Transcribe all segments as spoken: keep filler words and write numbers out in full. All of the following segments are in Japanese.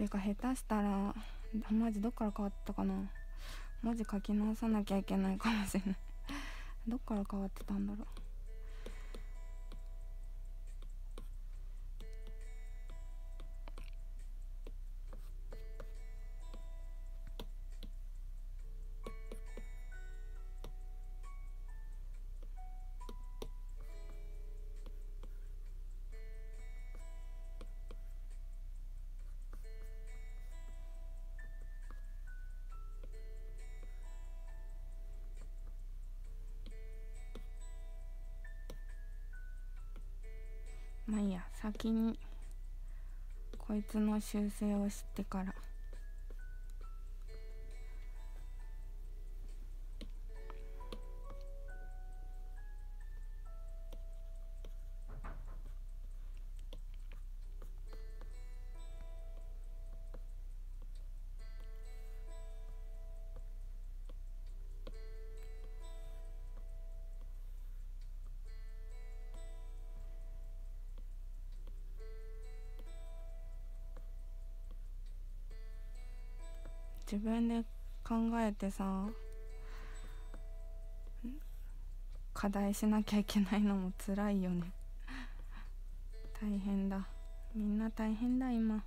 てか下手したらマジどっから変わったかな、文字書き直さなきゃいけないかもしれないどっから変わってたんだろう。まあいいや、先にこいつの修正を知ってから。自分で考えてさ、課題しなきゃいけないのも辛いよね大変だ、みんな大変だ今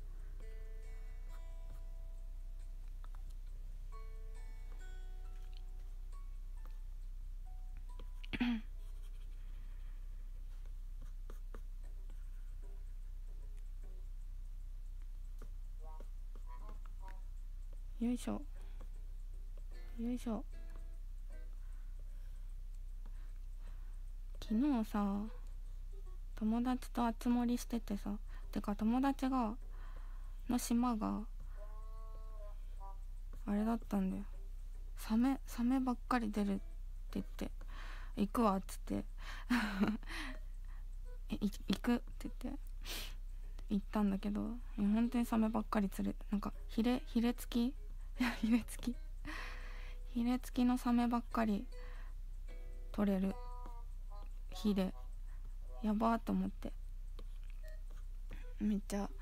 よいしょよいしょ。昨日さ、友達と集まりしててさ、てか友達がの島があれだったんだよ、サメサメばっかり出るって言って、行くわっつってえい行くって言って行ったんだけど、本当にサメばっかり釣れ、なんかヒレヒレ付きヒレ付きヒレ付きのサメばっかり取れる日で、やばーと思って、めっちゃ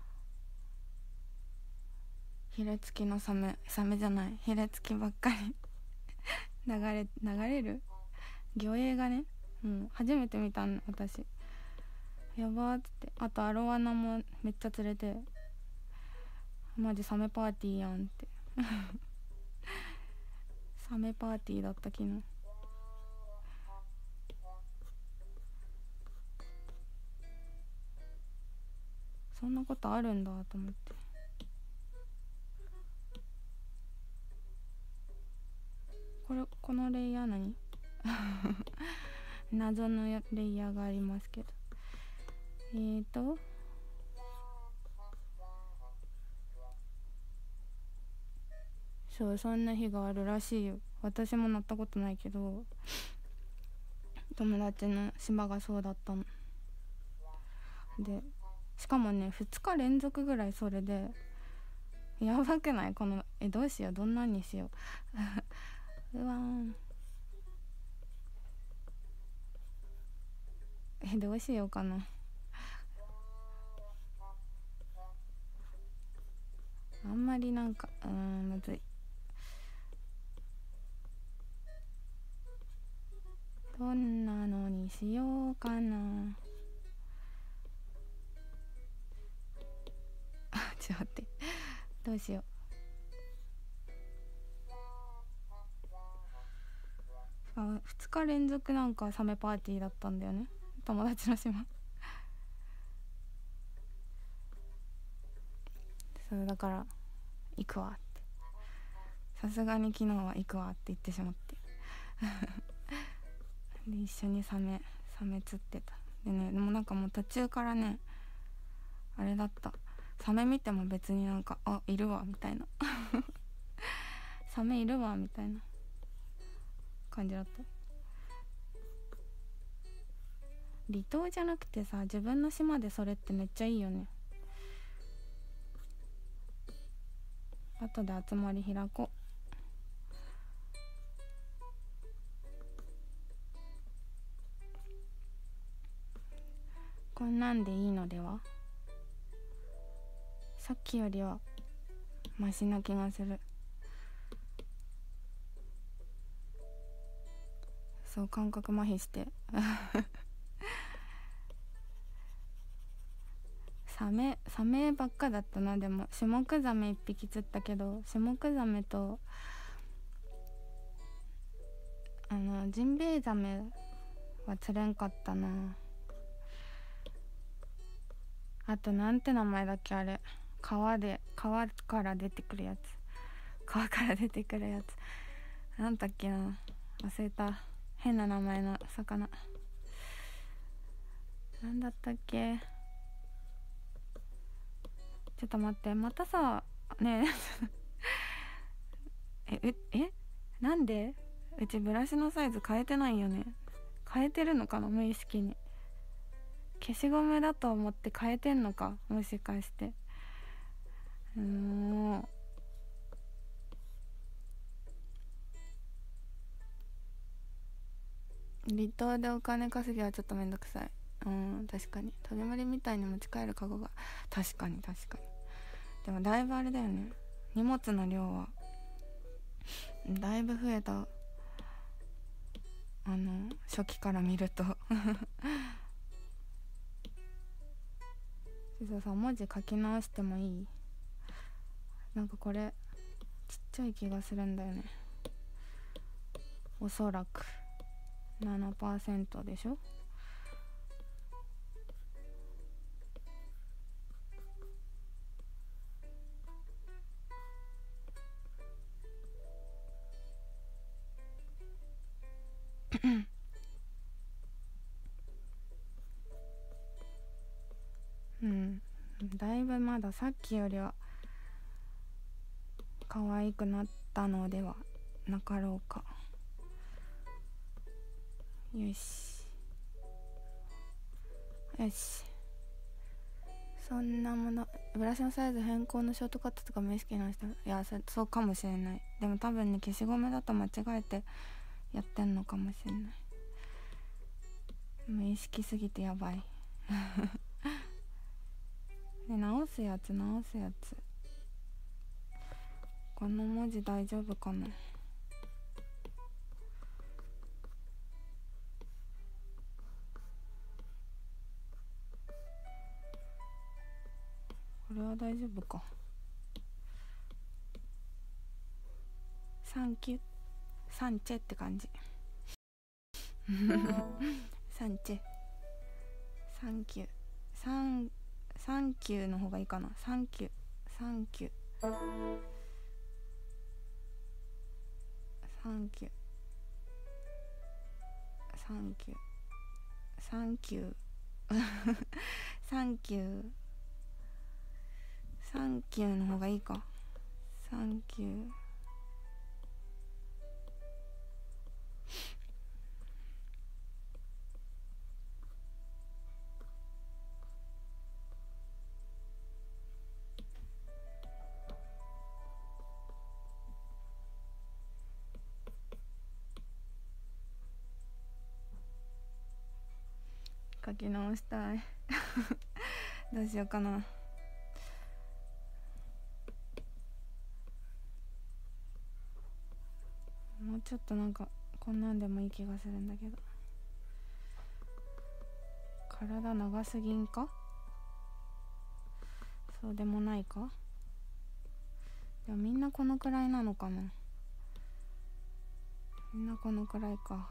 ヒレ付きのサメサメじゃないヒレ付きばっかり流れ流れる魚影がね、もう初めて見たの私、やばーっつって。あとアロワナもめっちゃ釣れて、マジサメパーティーやんってサメパーティーだった昨日。そんなことあるんだと思って。これこのレイヤー何謎のレイヤーがありますけど、えーとそう、そんな日があるらしいよ。私も乗ったことないけど、友達の島がそうだったので、しかもねふつか連続ぐらいそれで、やばくない？このえどうしよう、どんなんにしよううわーん、えどうしようかな。あんまりなんかうーんむずい。どんなのにしようかなあちょっと待って、どうしよう。あふつか連続なんかサメパーティーだったんだよね、友達の島そうだから行くわって、さすがに昨日は行くわって言ってしまってで一緒にサメサメ釣ってた。でね、でもなんかもう途中からねあれだった、サメ見ても別になんかあいるわみたいなサメいるわみたいな感じだった。離島じゃなくてさ、自分の島でそれってめっちゃいいよね。後で集まり開こう。こんなんでいいのでは。 さっきよりはマシな気がする。そう感覚麻痺してサメサメばっかだったな。でもシュモクザメ一匹釣ったけど、シュモクザメとあのジンベエザメは釣れんかったな。あとなんて名前だっけあれ、川で川から出てくるやつ、川から出てくるやつなんだっけな、忘れた。変な名前の魚なんだったっけ。ちょっと待って、またさねえええなんでうちブラシのサイズ変えてないよね。変えてるのかな無意識に。消しゴムだと思って変えてんのか、もしかして。うーん離島でお金稼ぎはちょっとめんどくさい。うん確かに鳥森みたいに持ち帰るカゴが、確かに確かに。でもだいぶあれだよね、荷物の量はだいぶ増えた、あの初期から見ると実はさ、文字書き直してもいい？なんかこれちっちゃい気がするんだよね。おそらく ななパーセント でしょ。うんだいぶまださっきよりは可愛くなったのではなかろうか。よしよし、そんなもの。ブラシのサイズ変更のショートカットとか無意識な人、いや そ, そうかもしれない。でも多分ね、消しゴムだと間違えてやってんのかもしれない。無意識すぎてやばいで直すやつ直すやつ、この文字大丈夫かな。これは大丈夫か。サンキュサンチェって感じサンチェサンキュサンサンキューの方がいいかな。サンキュサンキュサンキュサンキュサンキュサンキュサンキューの方がいいか。サンキュー書き直したいどうしようかな。もうちょっとなんかこんなんでもいい気がするんだけど、体長すぎんか。そうでもないか。でもみんなこのくらいなのかな。みんなこのくらいか。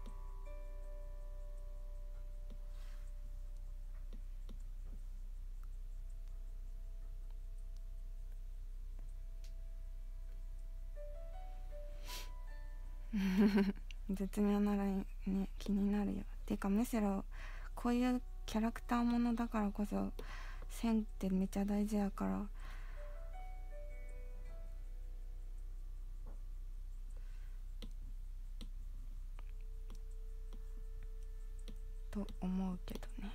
絶妙なラインね、気になるよ。てかむしろこういうキャラクターものだからこそ線ってめっちゃ大事やからと思うけどね。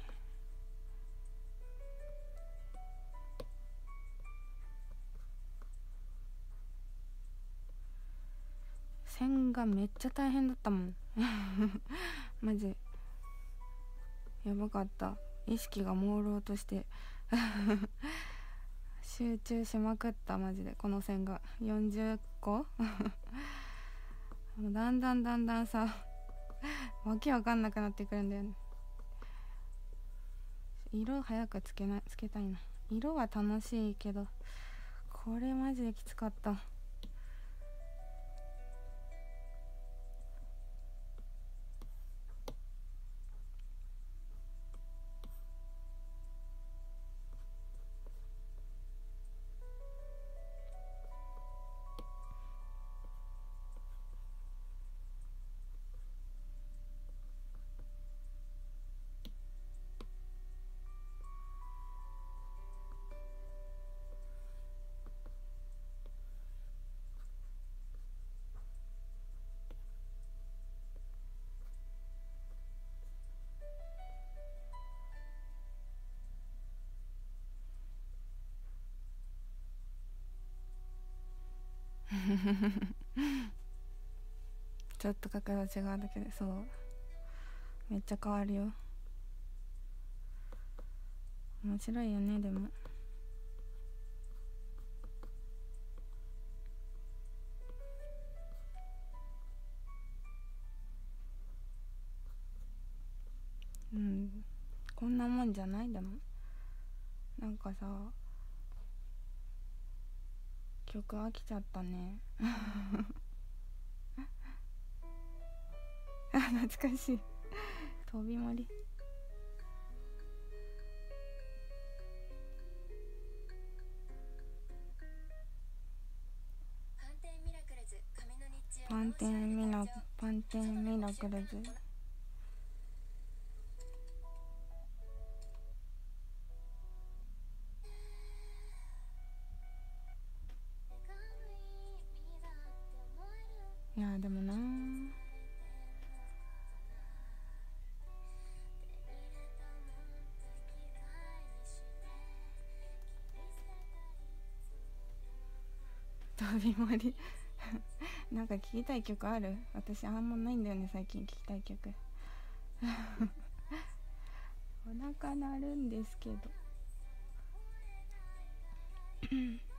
線がめっちゃ大変だったもんマジやばかった。意識が朦朧として集中しまくった。マジでこの線がよんじゅっこだんだんだんだんさわけわかんなくなってくるんだよね。色早くつけないつけたいな。色は楽しいけどこれマジできつかった。ちょっと角度違うだけでそうめっちゃ変わるよ。面白いよね。でもうんこんなもんじゃない。でもなんかさ曲飽きちゃったねあ懐かしい飛び盛り。パンテンミラパンテンミラクルズ。いやでもな飛び盛りなんか聴きたい曲ある？私あんまないんだよね最近聴きたい曲お腹鳴るんですけど